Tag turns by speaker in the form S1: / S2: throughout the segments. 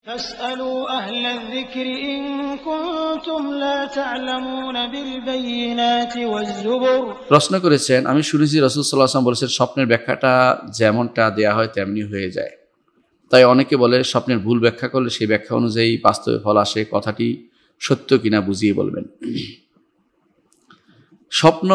S1: فاسألوا أهل الذكر إن كنتم لا تعلمون بالبينات والزبر
S2: প্রশ্ন করেছেন, আমি শুনেছি রাসূল সাল্লাল্লাহু আলাইহি ওয়াসাল্লাম বলেছেন স্বপ্নের ব্যাখ্যাটা যেমনটা দেয়া হয় তেমনি হয়ে যায়। তাই অনেকে বলে স্বপ্নের ভুল ব্যাখ্যা করলে সেই ব্যাখ্যা অনুযায়ী বাস্তবে ফল আসে, কথাটি সত্য কিনা বুঝিয়ে বলবেন। স্বপ্ন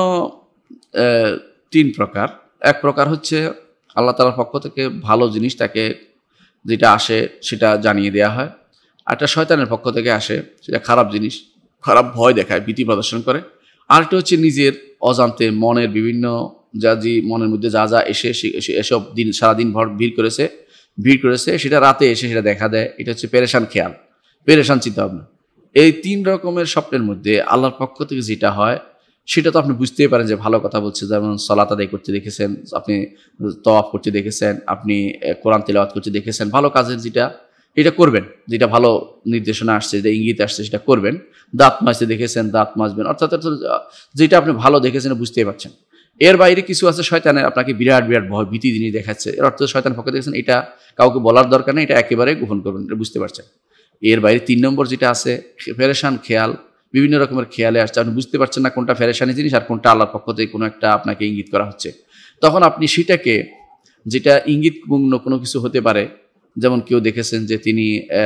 S2: তিন প্রকার। এক প্রকার হচ্ছে আল্লাহ তাআলার পক্ষ থেকে ভালো জিনিস তাকে যেটা আসে সেটা জানিয়ে দেওয়া হয়। একটা শয়তানের পক্ষ থেকে আসে, সেটা খারাপ জিনিস, খারাপ ভয় দেখায়, ভীতি প্রদর্শন করে। আরেকটা হচ্ছে নিজের অজান্তে মনের বিভিন্ন মনের মধ্যে যা এসব দিন সারাদিন ভর ভিড় করেছে সেটা রাতে এসে সেটা দেখা দেয়। এটা হচ্ছে পেরেশান খেয়াল, পেরেশান চিন্তাভাবনা। এই তিন রকমের স্বপ্নের মধ্যে আল্লাহর পক্ষ থেকে যেটা হয় সেটা তো আপনি বুঝতেই পারেন যে ভালো কথা বলছে। যেমন সালাত আদায় করতে দেখেছেন, আপনি তওয়াফ করতে দেখেছেন, আপনি কোরআন তিলাওয়াত করতে দেখেছেন, ভালো কাজের এটা করবেন, যেটা ভালো নির্দেশনা আসছে, যেটা ইঙ্গিত আসছে সেটা করবেন। দাঁত মাজতে দেখেছেন, দাঁত মাজবেন, অর্থাৎ যেটা আপনি ভালো দেখেছেন বুঝতেই পারছেন। এর বাইরে কিছু আছে শয়তানের আপনাকে বিরাট বিরাট ভয় ভীতি জিনিস দেখাচ্ছে, এর অর্থ শয়তান পক্ষে দেখেছেন এটা কাউকে বলার দরকার নেই, এটা একেবারে গোপন করবেন, এটা বুঝতে পারছেন। এর বাইরে 3 নম্বর যেটা আছে পেরেশান খেয়াল, বিভিন্ন রকমের খেয়ালে আসছে, আপনি বুঝতে পারছেন না কোনটা পেরেশানি জিনিস আর কোনটা আল্লাহর পক্ষ থেকে কোনো একটা আপনাকে ইঙ্গিত করা হচ্ছে। তখন আপনি সেটাকে, যেটা ইঙ্গিতপূর্ণ কোনো কিছু হতে পারে, যেমন কেউ দেখেছেন যে তিনি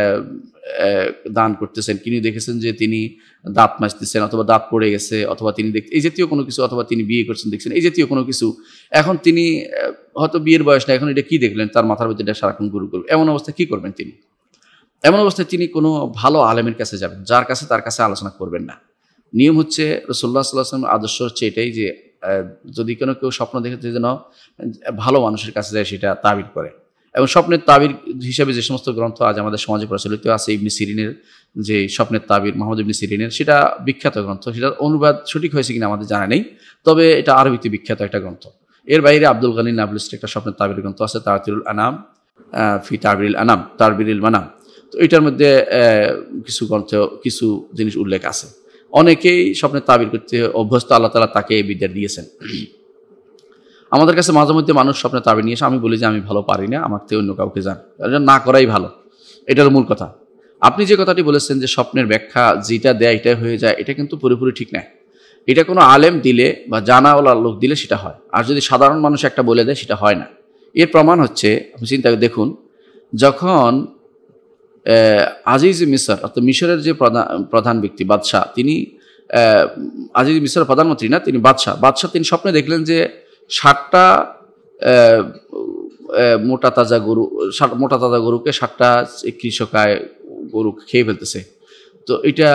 S2: দান করতেছেন, কেউ দেখেছেন যে তিনি দাঁত মাজতেছেন, অথবা দাঁত পড়ে গেছে, অথবা তিনি এই জাতীয় কোনো কিছু, অথবা তিনি বিয়ে করছেন দেখছেন, এই জাতীয় কোনো কিছু। এখন তিনি হয়তো বিয়ের বয়স না, এখন এটা কি দেখলেন, তার মাথার মধ্যে এটা সারাক্ষণ গুরু করবে। এমন অবস্থায় কি করবেন তিনি? এমন অবস্থায় তিনি কোনো ভালো আলেমের কাছে যাবেন, তার কাছে আলোচনা করবেন না। নিয়ম হচ্ছে রাসূলুল্লাহ সাল্লাল্লাহু আলাইহি ওয়াসাল্লাম আদর্শ হচ্ছে এটাই যে যদি কেউ স্বপ্ন দেখেছে যেন ভালো মানুষের কাছে যায় সেটা তাবির করে। এবং স্বপ্নের তাবির হিসাবে যে সমস্ত গ্রন্থ আজ আমাদের সমাজে প্রচলিত আছে, ইবনে সিরিনের যে স্বপ্নের তাবির, মোহাম্মদ ইবনে সিরিনের, সেটা বিখ্যাত গ্রন্থ। সেটার অনুবাদ সঠিক হয়েছে কিনা আমাদের জানা নেই, তবে এটা আরবিতে বিখ্যাত একটা গ্রন্থ। এর বাইরে আব্দুল গানী নাবলুসির একটা স্বপ্নের তাবির গ্রন্থ আছে, তারতিরুল আনাম ফি তারবিরিল মানাম। তো এটার মধ্যে কিছু জিনিস উল্লেখ আছে। অনেকেই স্বপ্নের তাবির করতে অভ্যস্ত, আল্লাহ তাআলা তাকে এই বিদ্যা দিয়েছেন। আমাদের কাছে মাঝে মধ্যে মানুষ স্বপ্নের তাবির নিয়ে এসে, আমি বলি যে আমি ভালো পারি না, আমার থেকে অন্য কাউকে যান, না করাই ভালো। এটার মূল কথা। আপনি যে কথাটি বলেছেন যে স্বপ্নের ব্যাখ্যা যেটা দেয় এটাই হয়ে যায়, এটা কিন্তু পুরোপুরি ঠিক নয়। এটা কোনো আলেম দিলে বা জানাওয়ালা লোক দিলে সেটা হয়, আর যদি সাধারণ মানুষ একটা বলে দেয় সেটা হয় না। এর প্রমাণ হচ্ছে, আপনি চিন্তা করে দেখুন, যখন আজিজ মিসর অর্থাৎ মিশরের যে প্রধান ব্যক্তি বাদশাহ, তিনি আজিজ মিসরের প্রধানমন্ত্রী না, তিনি বাদশাহ, তিনি স্বপ্নে দেখলেন যে 60টা মোটা তাজা গরুকে 60টা কৃষকায় গরু খেয়ে ফেলতেছে। তো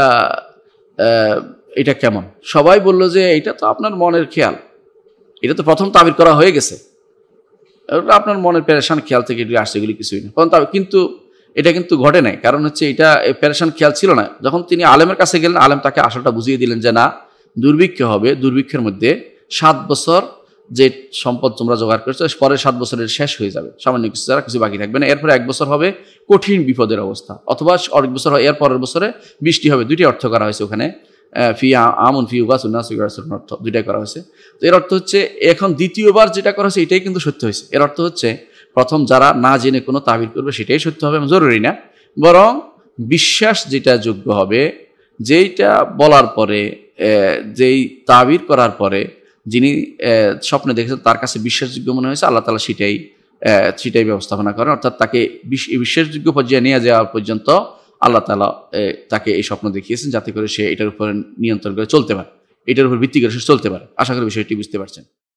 S2: এটা কেমন? সবাই বলল যে এটা তো আপনার মনের খেয়াল, এটা তো প্রথম তাবির করা হয়ে গেছে, আপনার মনের পেরেশান খেয়াল থেকে এগুলি আসছে, এগুলি কিছুই না। কিন্তু এটা কিন্তু ঘটে নাই, কারণ হচ্ছে এটা পেরেশান খেয়াল ছিল না। যখন তিনি আলেমের কাছে গেলেন, আলেম তাকে আসলটা বুঝিয়ে দিলেন যে না, দুর্ভিক্ষ হবে, দুর্ভিক্ষের মধ্যে 7 বছর যে সম্পদ তোমরা জোগাড় করেছো, পরের 7 বছরের শেষ হয়ে যাবে, সামান্য কিছু ছাড়া কিছু বাকি থাকবে না। এরপরে 1 বছর হবে কঠিন বিপদের অবস্থা, অথবা আরেক বছর এর পরের বছরে বৃষ্টি হবে। দুইটি অর্থ করা হয়েছে ওখানে, ফি আমুন ফি উগাসুন্নাস অর্থ দুইটাই করা হয়েছে। তো এর অর্থ হচ্ছে এখন দ্বিতীয়বার যেটা করা হয়েছে এটাই কিন্তু সত্য হয়েছে। এর অর্থ হচ্ছে প্রথম যারা না জেনে কোনো তাবির করবে সেটাই সত্য হবে, জরুরি না, বরং বিশ্বাস যেটা যোগ্য হবে, যেইটা বলার পরে, যেই তাবির করার পরে যিনি স্বপ্নে দেখেছেন তার কাছে বিশ্বাসযোগ্য মনে হয়েছে, আল্লাহ তাআলা সেটাই ব্যবস্থাপনা করেন। অর্থাৎ তাকে বিশ্বাসযোগ্য পর্যায়ে নিয়ে যাওয়া পর্যন্ত আল্লাহ তাআলা তাকে এই স্বপ্ন দেখিয়েছেন, যাতে করে সে এটার উপর নিয়ন্ত্রণ করে চলতে পারে, এটার উপর ভিত্তি করে সে চলতে পারে। আশা করি বিষয়টি বুঝতে পারছেন।